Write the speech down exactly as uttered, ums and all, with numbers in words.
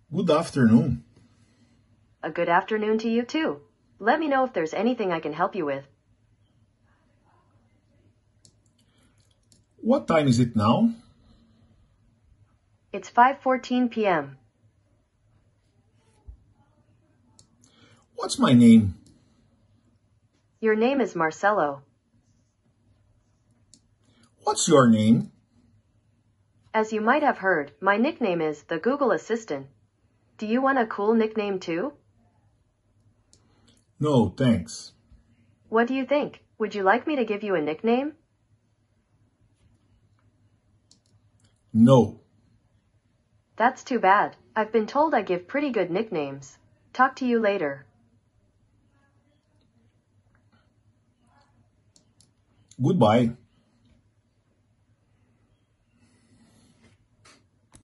Good afternoon. A good afternoon to you too. Let me know if there's anything I can help you with. What time is it now? It's five fourteen p m What's my name? Your name is Marcelo. What's your name? As you might have heard, my nickname is the Google Assistant. Do you want a cool nickname too? No, thanks. What do you think? Would you like me to give you a nickname? No. That's too bad. I've been told I give pretty good nicknames. Talk to you later. Goodbye.